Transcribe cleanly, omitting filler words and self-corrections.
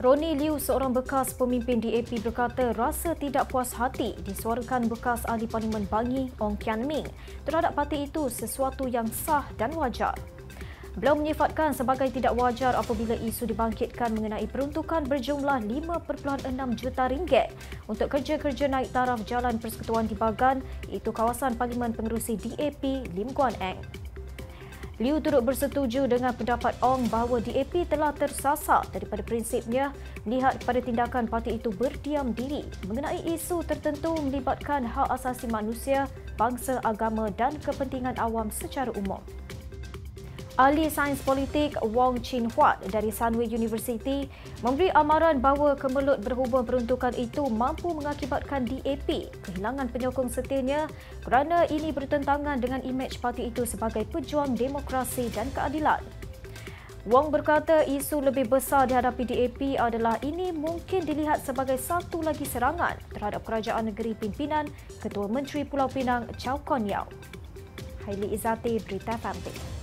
Roni Liu, seorang bekas pemimpin DAP berkata rasa tidak puas hati disuarakan bekas ahli Parlimen Bangi, Ong Kian Ming, terhadap parti itu sesuatu yang sah dan wajar. Beliau menyifatkan sebagai tidak wajar apabila isu dibangkitkan mengenai peruntukan berjumlah 5.6 juta ringgit untuk kerja-kerja naik taraf Jalan Persekutuan di Bagan, iaitu kawasan Parlimen Pengerusi DAP Lim Guan Eng. Liu turut bersetuju dengan pendapat Ong bahawa DAP telah tersasar daripada prinsipnya melihat pada tindakan parti itu berdiam diri mengenai isu tertentu melibatkan hak asasi manusia, bangsa, agama dan kepentingan awam secara umum. Ahli Sains Politik Wong Chin Huat dari Sunway University memberi amaran bahawa kemelut berhubung peruntukan itu mampu mengakibatkan DAP kehilangan penyokong setianya kerana ini bertentangan dengan imej parti itu sebagai pejuang demokrasi dan keadilan. Wong berkata isu lebih besar dihadapi DAP adalah ini mungkin dilihat sebagai satu lagi serangan terhadap kerajaan negeri pimpinan Ketua Menteri Pulau Pinang Chow Kon Yeow. Haili Izzati, Berita FMP.